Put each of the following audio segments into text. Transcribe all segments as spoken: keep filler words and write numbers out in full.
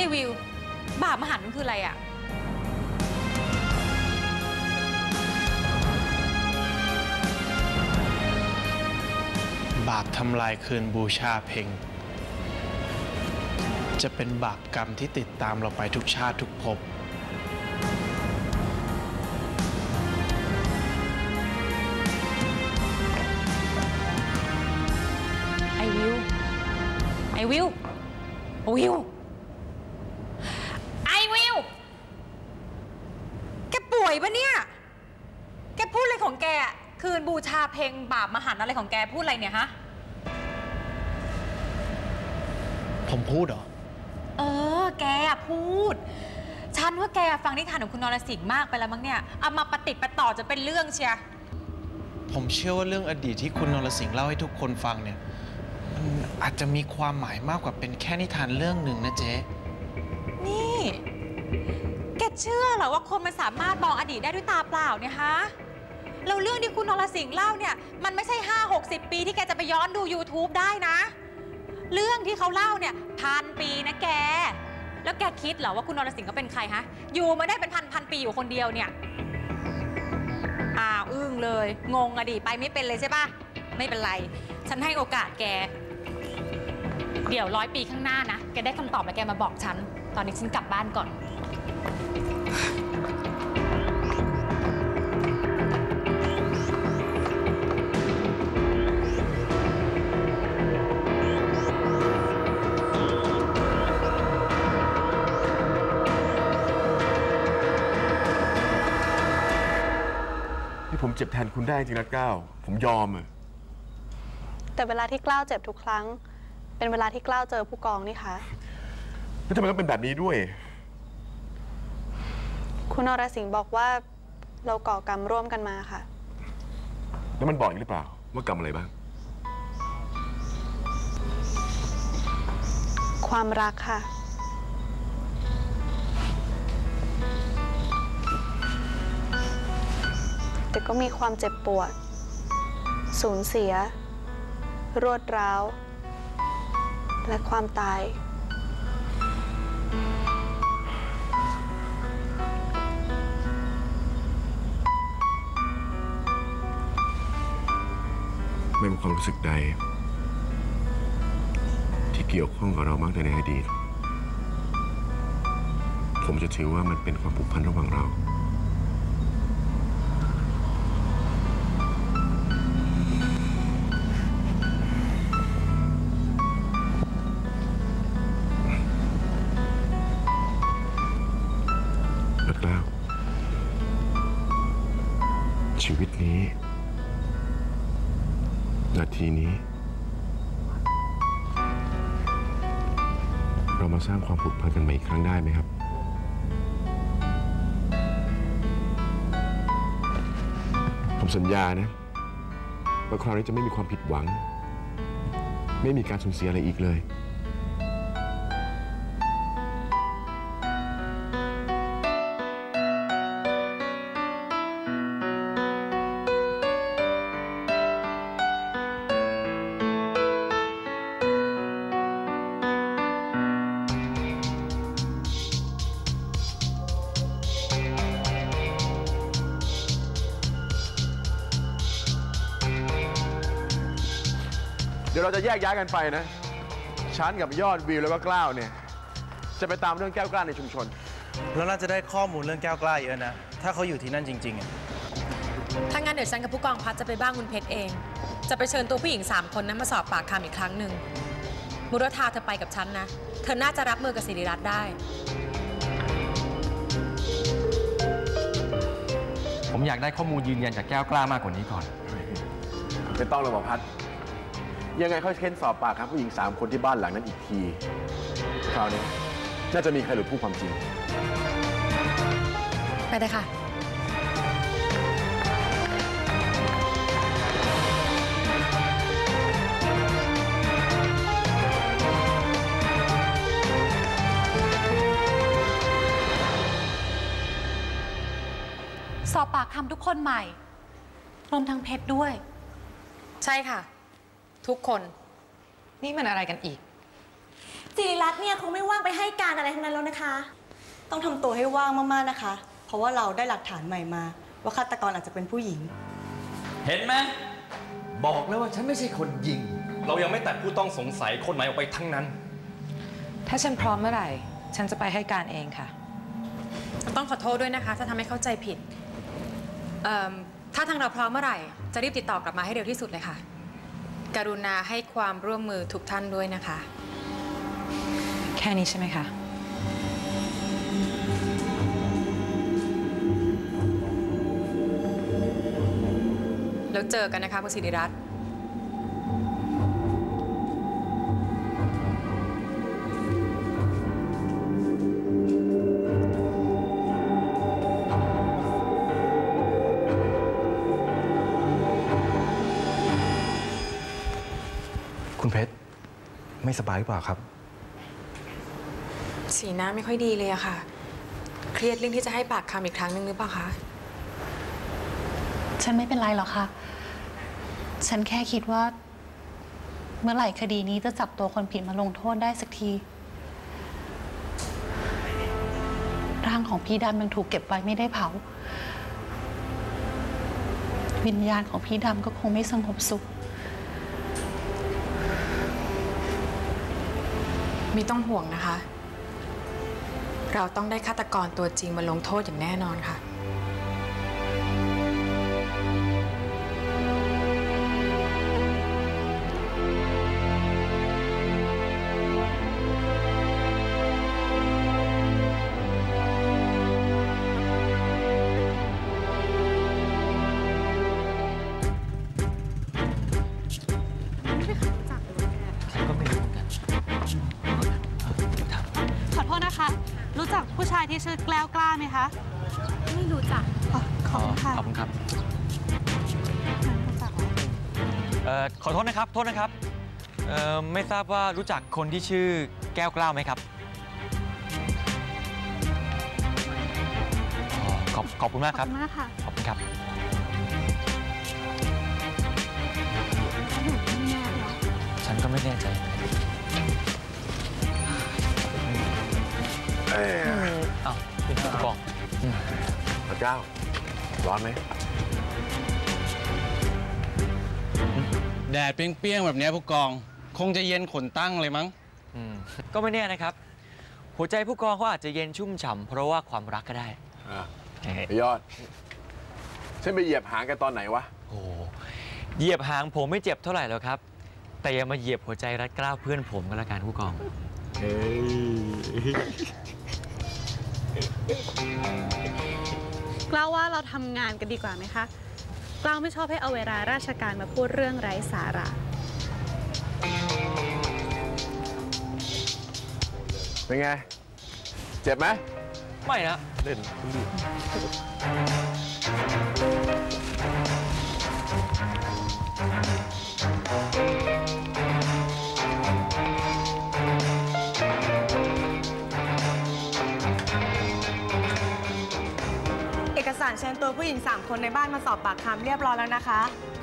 วิวบาปมหันต์มันคืออะไรอะบาปทำลายคืนบูชาเพ็งจะเป็นบาปกรรมที่ติดตามเราไปทุกชาติทุกภพไอวิวไอวิววิวไอวิวแกป่วยปะเนี่ยแกพูดอะไรของแกคืนบูชาเพลงบาปมหันต์อะไรของแกพูดอะไรเนี่ยฮะผมพูดเหรอเออแกพูดฉันว่าแกฟังนิทานของคุณนรสิงห์มากไปแล้วมั้งเนี่ยเอามาปฏิติดประต่อจะเป็นเรื่องเชียผมเชื่อว่าเรื่องอดีตที่คุณนรสิงห์เล่าให้ทุกคนฟังเนี่ยมันอาจจะมีความหมายมากกว่าเป็นแค่นิทานเรื่องหนึ่งนะเจ๊นี่แกเชื่อเหรอว่าคนมันสามารถมองอดีตได้ด้วยตาเปล่าเนี่ยฮะเราเรื่องที่คุณนรสิงห์เล่าเนี่ยมันไม่ใช่ห้าหกสิบปีที่แกจะไปย้อนดู ยูทูบ ได้นะเรื่องที่เขาเล่าเนี่ยพันปีนะแกแล้วแกคิดเหรอว่าคุณนรสิงห์เขาเป็นใครฮะอยู่มาได้เป็นพันพันปีอยู่คนเดียวเนี่ยอ้าวอึ้งเลยงงอะดิไปไม่เป็นเลยใช่ปะไม่เป็นไรฉันให้โอกาสแกเดี๋ยวร้อยปีข้างหน้านะแกได้คำตอบแล้วแกมาบอกฉันตอนนี้ฉันกลับบ้านก่อนผมเจ็บแทนคุณได้จริงนะก้าวผมยอมอะแต่เวลาที่กล้าวเจ็บทุกครั้งเป็นเวลาที่กล้าวเจอผู้กองนี่คะแล้วทำไมต้องเป็นแบบนี้ด้วยคุณนรสิงห์บอกว่าเราก่อกรรมร่วมกันมาค่ะแล้วมันบอกหรือเปล่าว่ากรรมอะไรบ้างความรักค่ะแต่ก็มีความเจ็บปวดสูญเสียรวดร้าวและความตายไม่มีความรู้สึกใดที่เกี่ยวข้องกับเรามากในอดีตผมจะถือว่ามันเป็นความผูกพันระหว่างเราชีวิตนี้นาทีนี้เรามาสร้างความผูกพันกันใหม่อีกครั้งได้ไหมครับผมสัญญานะว่าคราวนี้จะไม่มีความผิดหวังไม่มีการสูญเสียอะไรอีกเลยเดี๋ยวเราจะแยกย้ายกันไปนะฉันกับยอดวิวแล้วก็กล้าวเนี่ยจะไปตามเรื่องแก้วกล้าในชุมชนแล้วน่าจะได้ข้อมูลเรื่องแก้วกล้าเยอะนะถ้าเขาอยู่ที่นั่นจริงๆอ่ะถ้างั้นเดี๋ยวฉันกับผู้กองพัดจะไปบ้านคุณเพชรเองจะไปเชิญตัวผู้หญิงสามคนนั้นมาสอบปากคำอีกครั้งหนึ่งมุรธาเธอไปกับฉันนะเธอน่าจะรับมือกับศิริรัตน์ได้ผมอยากได้ข้อมูลยืนยันจากแก้วกล้ามากกว่านี้ก่อนไม่ต้องหรอกพัดยังไงเขาเค้นสอบปากครับผู้หญิงสามคนที่บ้านหลังนั้นอีกทีคราวนี้น่าจะมีใครหลุดพูดความจริงไปเลยค่ะสอบปากคำทุกคนใหม่รวมทั้งเพชรด้วยใช่ค่ะทุกคนนี่มันอะไรกันอีกศิริรัตน์เนี่ยคงไม่ว่างไปให้การอะไรทั้งนั้นแล้วนะคะต้องทำตัวให้ว่างมากๆนะคะ เพราะว่าเราได้หลักฐานใหม่มาว่าฆาตกรอาจจะเป็นผู้หญิงเห็นไหมบอกแล้วว่าฉันไม่ใช่คนยิงเรายังไม่ตัดผู้ต้องสงสัยคนไหนออกไปทั้งนั้นถ้าฉันพร้อมเมื่อไหร่ ฉันจะไปให้การเองค่ะต้องขอโทษด้วยนะคะถ้าทำให้เข้าใจผิดเอิ่มถ้าทางเราพร้อมเมื่อไหร่จะรีบติดต่อกลับมาให้เร็วที่สุดเลยค่ะกรุณาให้ความร่วมมือทุกท่านด้วยนะคะแค่นี้ใช่ไหมคะแล้วเจอกันนะคะคุณศิริรัตน์คุณเพชรไม่สบายหรือเปล่าครับสีหน้าไม่ค่อยดีเลยอะค่ะเครียดเรื่องที่จะให้ปากคำอีกครั้งหนึ่งหรือเปล่าคะฉันไม่เป็นไรหรอกค่ะ ฉันแค่คิดว่า เมื่อไหร่คดีนี้จะจับตัวคนผิดมาลงโทษได้สักที ร่างของพี่ดำยังถูกเก็บไว้ไม่ได้เผา วิญญาณของพี่ดำก็คงไม่สงบสุขไม่ต้องห่วงนะคะ เราต้องได้ฆาตกรตัวจริงมาลงโทษอย่างแน่นอนค่ะขอโทษนะคะ รู้จักผู้ชายที่ชื่อแกล้วกล้าไหมคะไม่รู้จักขอบคุณค่ะขอบคุณครับเอ่อขอโทษนะครับ โทษนะครับเอ่อไม่ทราบว่ารู้จักคนที่ชื่อแก้วกล้าไหมครับอ๋อขอบขอบคุณมากครับขอบคุณมากค่ะขอบคุณครับ ฉันก็ไม่แน่ใจเอ้ยอ้าวคุณผู้กองพระเจ้า ร้อนไหมแดดเปรี้ยงๆแบบนี้ผู้กอง คงจะเย็นขนตั้งเลยมั้งอืมก็ไม่แน่นะครับ หัวใจผู้กองเขาอาจจะเย็นชุ่มฉ่ำเพราะว่าความรักก็ได้อ่ะไอ้ยอด ฉันไปเหยียบหางแกันตอนไหนวะโอ้เหยียบหางผมไม่เจ็บเท่าไหร่หรอกครับ แต่อย่ามาเหยียบหัวใจรัดกล้าวเพื่อนผมก็แล้วกันผู้กองเฮ้ยกล้าว่าเราทำงานกันดีกว่าไหมคะ กล้าไม่ชอบให้เอาเวลาราชการมาพูดเรื่องไร้สาระเป็นไง เจ็บไหมไม่นะเล่นเอกสารเชิญตัวผู้หญิงสามคนในบ้านมาสอบปากคำเรียบร้อยแล้วนะคะ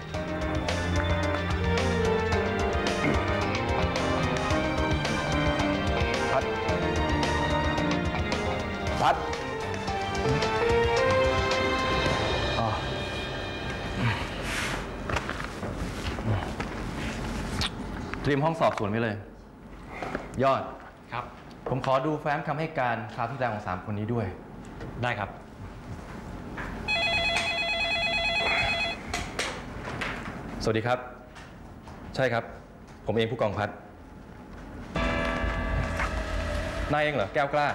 พัด พัด อ๋อเตรียมห้องสอบสวนไว้เลย ยอด ครับ ผมขอดูแฟ้มคำให้การคราวที่แล้วของสามคนนี้ด้วย ได้ครับ สวัสดีครับ ใช่ครับ ผมเองผู้กองพัดนายเองเหรอ แก้วกล้า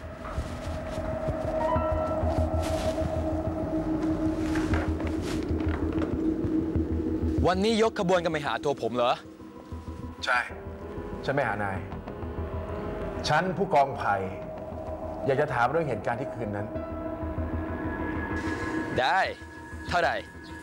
วันนี้ยกขบวนกันไปหาตัวผมเหรอใช่ ฉันไม่หานาย ฉันผู้กองไผ่อยากจะถามเรื่องเหตุการณ์ที่คืนนั้นได้ เท่าไหร่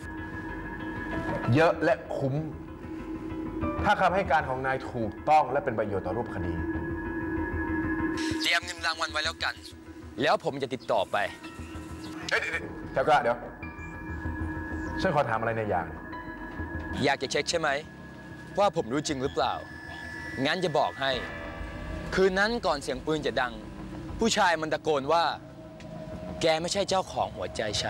เยอะและคุ้ม ถ้าคำให้การของนายถูกต้องและเป็นประโยชน์ต่อรูปคดีเตรียมเงินรางวัลไว้แล้วกัน แล้วผมจะติดต่อไปเฮ้ยเดี๋ยวก็เดี๋ยว ฉันขอถามอะไรในอย่างอยากจะเช็คใช่ไหม ว่าผมรู้จริงหรือเปล่า งั้นจะบอกให้คืนนั้นก่อนเสียงปืนจะดัง ผู้ชายมันตะโกนว่า แกไม่ใช่เจ้าของหัวใจฉัน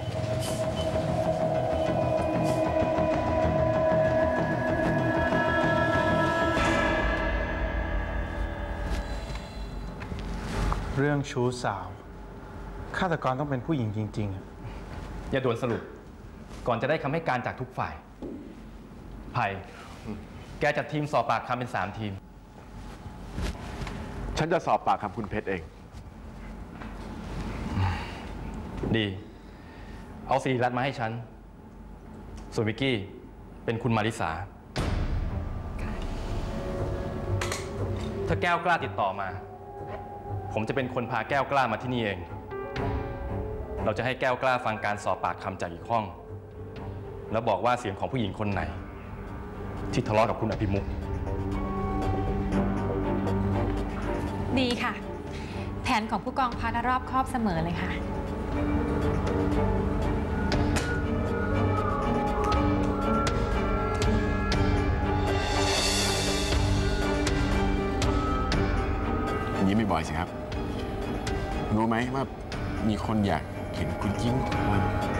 เรื่องชู้สาวฆาตกรต้องเป็นผู้หญิงจริงๆอะอย่าด่วนสรุป ก่อนจะได้คำให้การจากทุกฝ่ายไผ่แกจัดทีมสอบปากคำเป็นสามทีมฉันจะสอบปากคำคุณเพชรเองดี เอาสิริรัตน์มาให้ฉัน ส่วนวิกกี้เป็นคุณมาริสา ถ้าแก้วกล้าติดต่อมา ผมจะเป็นคนพาแก้วกล้ามาที่นี่เอง เราจะให้แก้วกล้าฟังการสอบปากคำจากอีกห้อง แล้วบอกว่าเสียงของผู้หญิงคนไหน ที่ทะเลาะกับคุณอภิมุขดีค่ะ แผนของผู้กองพันรอบครอบเสมอเลยค่ะอย่างนี้ไม่บ่อยสิครับ รู้ไหมว่ามีคนอยากเห็นคุณยิ้มทุกวัน